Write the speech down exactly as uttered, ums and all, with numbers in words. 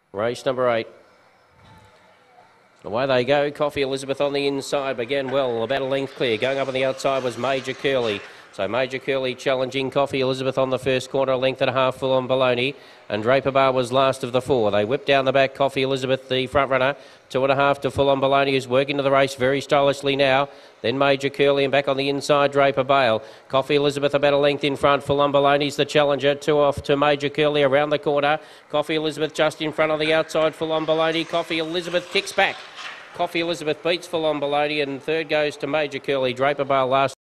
Race number eight. Away they go. Coffee Elizabeth on the inside. Again, well, about a length clear. Going up on the outside was Major Curly. So Major Curly challenging Coffee Elizabeth on the first corner, a length and a half full on Baloney. And Draper Bar was last of the four. They whipped down the back. Coffee Elizabeth, the front runner, two and a half to full on Baloney, who's working to the race very stylishly now. Then Major Curly and back on the inside, Draper Bale. Coffee Elizabeth about a length in front. Full on Baloney's the challenger. Two off to Major Curly around the corner. Coffee Elizabeth just in front on the outside. Full on Baloney. Coffee Elizabeth kicks back. Coffee Elizabeth beats Full on Baloney, and third goes to Major Curly. Draper Bale last.